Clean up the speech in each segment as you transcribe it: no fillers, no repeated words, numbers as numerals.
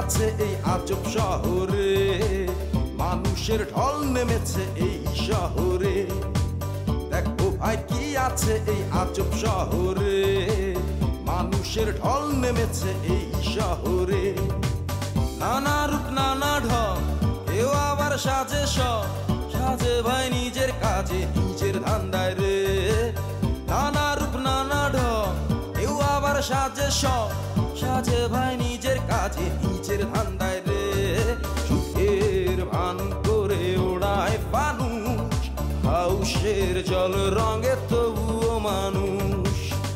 আছে এই আজব শহরে, মানুষের ঢল নেমেছে এই শহরে। দেখো ভাই কি আছে এই আজব শহরে, মানুষের ঢল নেমেছে এই শহরে। নানা রূপ নানা ঢং, কেউ আবার সাজে সাজে ভাই নিজের কাজে নিজের ধান্দায় রে। নানা রূপ নানা ঢং, কেউ আবার সাজে সাজে ভাই নিজের কাজে নিজের ধান্দায় রে। সুখের ভান করে ওড়ায় ফানুষ, হাউসের জল রঙে তবুও মানুষ।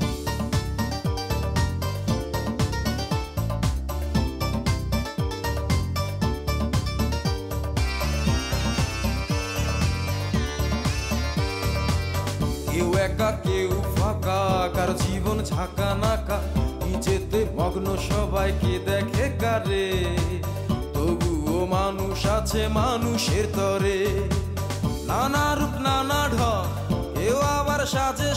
কেউ একা কেউ ফাঁকা, কার জীবন ঝাঁকা নাকা, নিজেতে মগ্ন সবাইকে দেখে কারে। তবুও মানুষ আছে মানুষের তরে। নানা রূপ নানা ঢং, কেউ আবার সাজে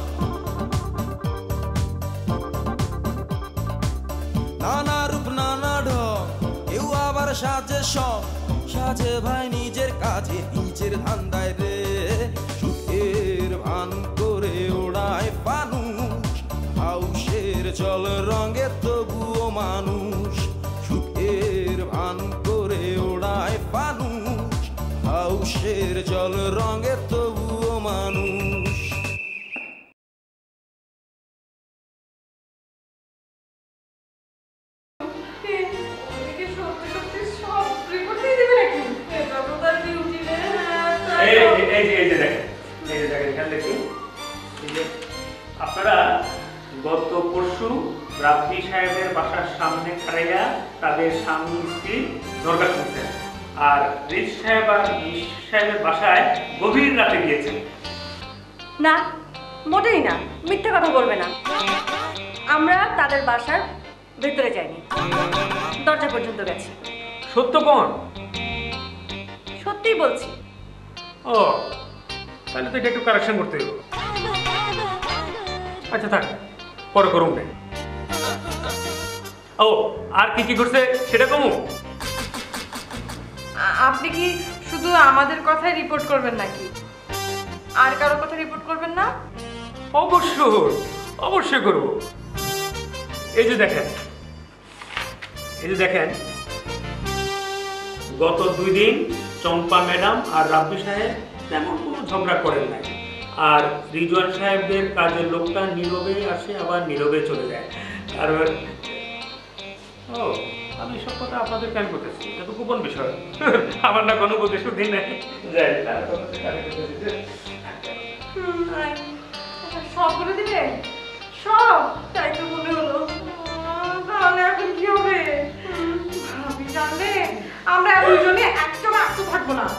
নানা রূপ নানা ঢং, কেউ আবার সাজে সাজে ভাই নিজের কাজে নিজের ধান্দায় রে। সুখের ভান করে ওড়ায় ফানুষ, হাউসের জল রঙে তবুও মানুষ। সুখের ভান করে ওড়ায় ফানুষ, হাউসের জল রঙে তবুও মানুষ। আপনারা গত পরশু রাব্বি সাহেবের বাসার সামনে খাড়াইয়া তাদের স্বামী স্ত্রী দরগা শুনছেন, আর রিচ সাহেব আর ইস সাহেবের বাসায় গভীর রাতে গিয়েছেন। না, মোটেই না, মিথ্যা কথা বলবে না। আমরা তাদের বাসার ভেতরে যাইনি, দরজা পর্যন্ত গেছি। সত্য কোন? সত্যিই বলছি। ও, তাহলে তো এটা একটু কারেকশন করতে হবে। আচ্ছা থাক, পরে করুন। ও, আর কি কি করছে সেটা কমু? আপনি কি শুধু আমাদের কথাই রিপোর্ট করবেন নাকি আর কারো কথা রিপোর্ট করবেন না? অবশ্যই অবশ্যই করব। এই যে দেখেন, গত 2 দিন চম্পা ম্যাডাম আর রাব্বি সাহেব তেমন কোনো ঝগড়া করেন নাই, আর রিজওয়ান সাহেবদের কাজের লোকটা নীরবে আসে আবার নীরবে চলে যায়। আর ও, আমি সব কথা আপনাদের কেন করতেছি, এটা তো গোপন বিষয়। আমার না কোনো বুদ্ধি শুদ্ধি নেই। সব বলে দিবে? সব? তাই তো মনে হলো। তাহলে এখন কি হবে? ভাবি জানলে আমরা দুজনে একদম আস্ত থাকবো না।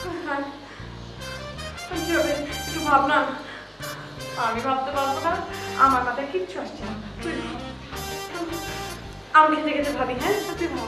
কি হবে একটু ভাবনা। আমি ভাবতে পারবো না, আমার মাথায় কিচ্ছু আসছে না। তুই আমি খেতে খেতে ভাবি। হ্যাঁ, তুই ভাব।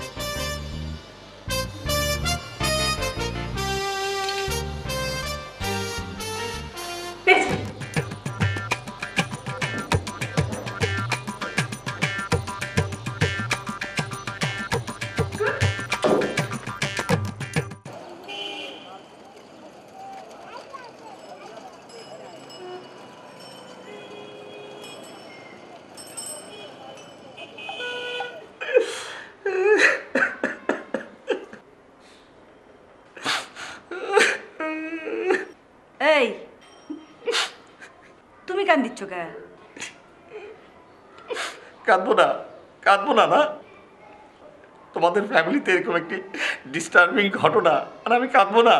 এই, তুমি কান দিচ্ছ কে? কাঁদবো না। তোমাদের ফ্যামিলিতে এরকম একটি ডিস্টার্বিং ঘটনা, আর আমি কাঁদবো না?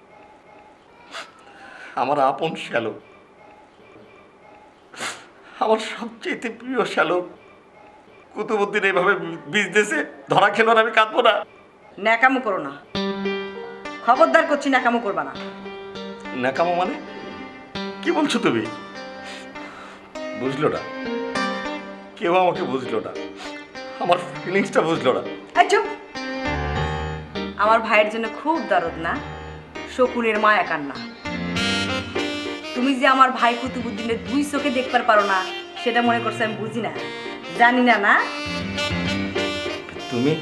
আমার আপন শ্যালক, আমার সবচেয়ে প্রিয় শ্যালক কুতুবুদ্দিন এইভাবে বিজনেসে ধরা খেলো, আর আমি কাঁদবো না? ন্যাকামো করো না, খবরদার করছি, ন্যাকামো করবা না। ন্যাকামো মানে কি বলছো তুমি? বুঝলো না, কেউ আমাকে বুঝলো না, আমার ফিলিংসটা বুঝলো না। চুপ। আমার ভাইয়ের জন্য খুব দরদ না, শকুনের মায়া কান্না। তুমি যে আমার ভাই কুতুবুদ্দিনের 2 চোখে দেখতে পারো না, সেটা মনে করছো আমি বুঝি না, জানি না। না তুমি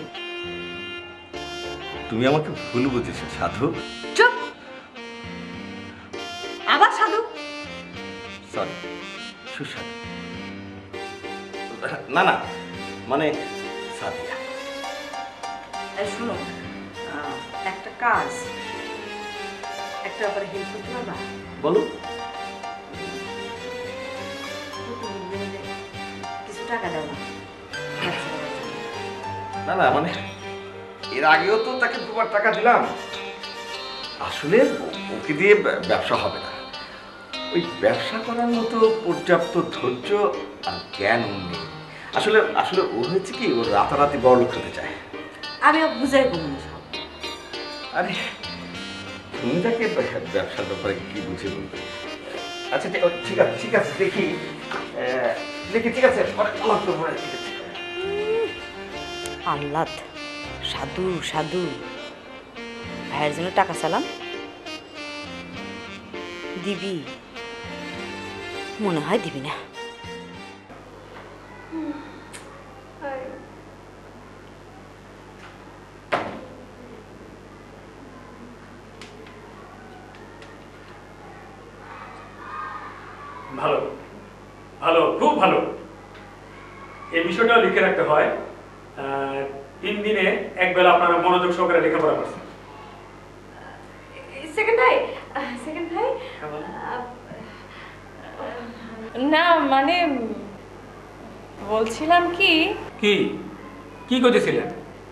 তুমি আমাকে ভুল বুঝেছো সাধু। চুপ, আবার সাধু? সরি, সুস্বাদু। না না, মানে সাদিয়া। এই শোনো, একটা কাজ, একটা ব্যাপারে হেল্প করতে পারবা? বলো। কিছু টাকা দাও না। না না, মানে এর আগেও তো তাকে দুবার টাকা দিলাম। আসলে ওকে দিয়ে ব্যবসা হবে না। ওই ব্যবসা করার মতো পর্যাপ্ত ধৈর্য আর জ্ঞান ওর নেই। আসলে আসলে ও হয়েছে কি, ওর রাতারাতি বড় লোক হতে চায়। আমি বুঝাই বলুন সব। আরে তুমি তাকে ব্যবসার ব্যাপারে কি বুঝে বলবে? আচ্ছা ঠিক আছে ঠিক আছে, দেখি দেখি, ঠিক আছে, পরে আমার তো মনে হয়, ঠিক আছে। আল্লাহ, সাধু সাধু। ভাইয়ের জন্য টাকা চালাম, দিবি? মনে হয় দিবি না। ভালো ভালো, খুব ভালো। এই বিষয়টাও লিখে রাখতে হয়। 3 দিনে একবেলা আপনারা মনোযোগ সহকারে লেখাপড়া করছেন। সেকেন্ড ভাই, না মানে বলছিলাম কি, কি কি করতেছিলেন?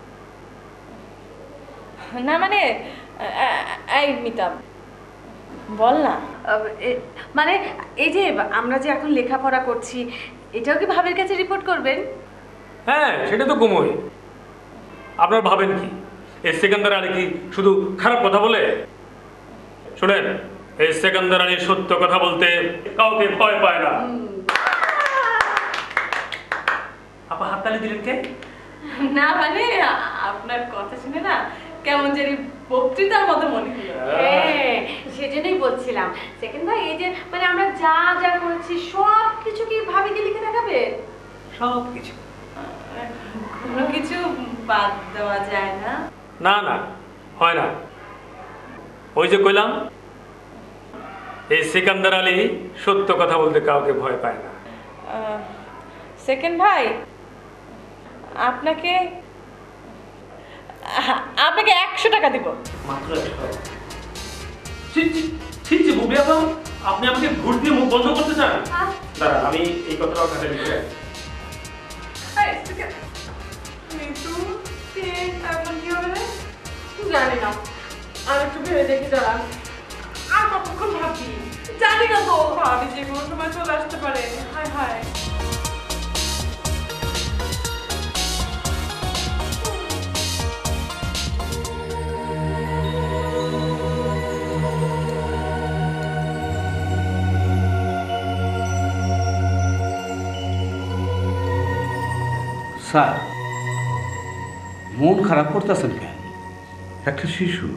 না মানে এই মিতা বল না। মানে এই যে আমরা যে এখন লেখাপড়া করছি, এটাও কি ভাবের কাছে রিপোর্ট করবেন? হ্যাঁ, সেটা তো কমই। আপনার ভাবেন কি এই সেকেন্দার আলী কি শুধু খারাপ কথা বলে? শুনেন, এই সেকেন্দার আলী সত্য কথা বলতে কাউকে ভয় পায় না। আপা হাততালি দিলেন কে? না মানে আপনার কথা শুনে না কেমন জানি বক্তৃতার মতো মনে হলো। হ্যাঁ, সেজন্যই বলছিলাম সেকেন্ড ভাই, এই যে মানে আমরা যা যা করেছি সব কিছু কি ভাবিকে লিখে দেখাবে? সব কিছু। কোনো কিছু বাদ দেওয়া যায় না? না না, হয় না। ওই যে কইলাম, এই সিকান্দার আলী সত্য কথা বলতে কাউকে ভয় পায় না। সেকেন্ড ভাই, আপনাকে 100 টাকা দিব। মাত্র 100? ঠিক যে বুবলি আপা, আপনি আমাকে ঘুর দিয়ে মুখ বন্ধ করতে চান? দাঁড়ান, আমি এই কথাটাও খাতে লিখে রাখি। জানি না, আমি একটু ভেবে দেখি, দাঁড়ান। আর কতক্ষণ ভাবছি? জানি না তো, ভাবি যে কোনো সময় চলে আসতে পারে। হায় হায়। স্যার, মন খারাপ করতেছেন কেন? একটা শিশু,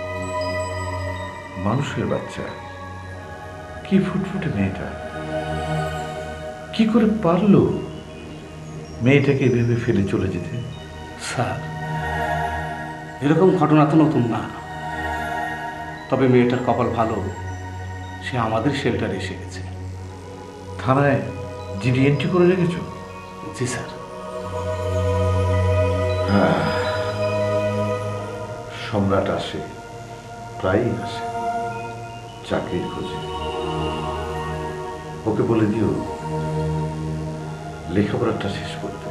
মানুষের বাচ্চা, কি ফুটফুটে মেয়েটা, কি করে পারলো মেয়েটাকে ভেবে ফেলে চলে যেতে? স্যার, এরকম ঘটনা তো নতুন না। তবে মেয়েটার কপাল ভালো, সে আমাদের শেল্টারে এসে গেছে। থানায় জিডি এন্ট্রি করে রেখেছো? জি স্যার। সম্রাট আসে, প্রায়ই আসে চাকরির খোঁজে। ওকে বলে দিও লেখাপড়াটা শেষ করতে।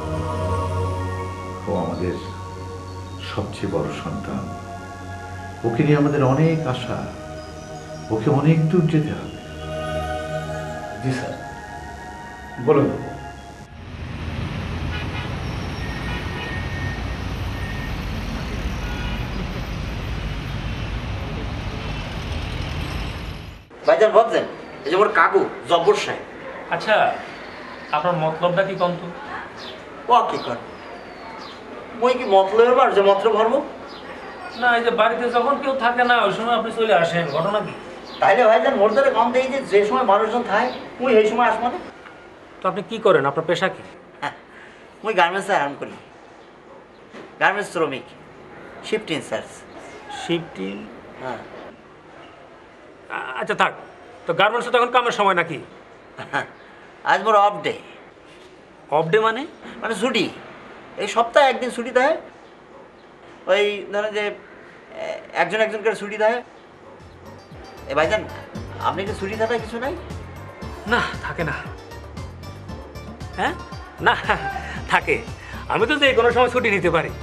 ও আমাদের সবচেয়ে বড় সন্তান। ওকে নিয়ে আমাদের অনেক আশা। ওকে অনেক দূর যেতে হবে। জি স্যার, বলুন। ভাইজান বলছেন, এই যে ওর কাকু জব্বর সাহেব। আচ্ছা, আপনার মতলবটা কি কম তো? ও কি কর, মই কি মতলবের বার যে মন্ত্র ভরবো? না, এই যে বাড়িতে যখন কেউ থাকে না ওই সময় আপনি চলে আসেন, ঘটনা কি? তাইলে ভাইজান মোর ধরে কম দেই যে সময় মানুষজন থাকে মুই এই সময় আসবো না। তো আপনি কি করেন? আপনার পেশা কি? মুই গার্মেন্টসে আরাম করি। গার্মেন্টস শ্রমিক, শিফট ইনচার্জ। শিফটিং? হ্যাঁ। আচ্ছা থাক, তো গার্মেন্টসে তখন কামের সময় নাকি? আজ মোর অফ ডে। অফ ডে মানে? মানে ছুটি, এই সপ্তাহে একদিন ছুটি দেয়। ওই ধরেন যে একজন একজনকে ছুটি দেয়। এ ভাইজান, আপনি কি ছুটি থাকায় কিছু নাই? না, থাকে না। হ্যাঁ, না থাকে। আমি তো যে কোনো সময় ছুটি নিতে পারি।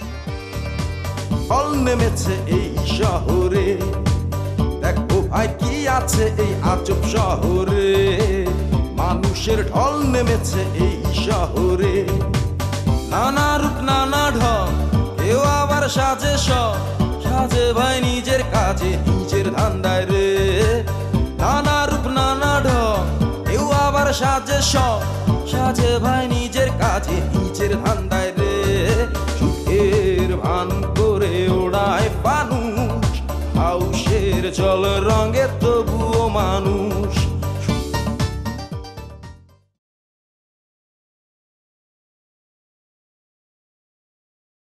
ঢল নেমেছে এই শহরে, দেখো ভাই কি আছে এই আজব শহরে। মানুষের ঢল নেমেছে এই শহরে, নানা রূপ নানা ঢং, কেউ আবার সাজে সব, সাজে ভাই নিজের কাজে নিজের ধান্দায় রে। নানা রূপ নানা ঢং, কেউ আবার সাজে সব, সাজে ভাই নিজের কাজে নিজের ধান্দায় রে। সুখের ভান করে ওড়ায় ফানুষ, হাউসের জল রঙে তবুও মানুষ।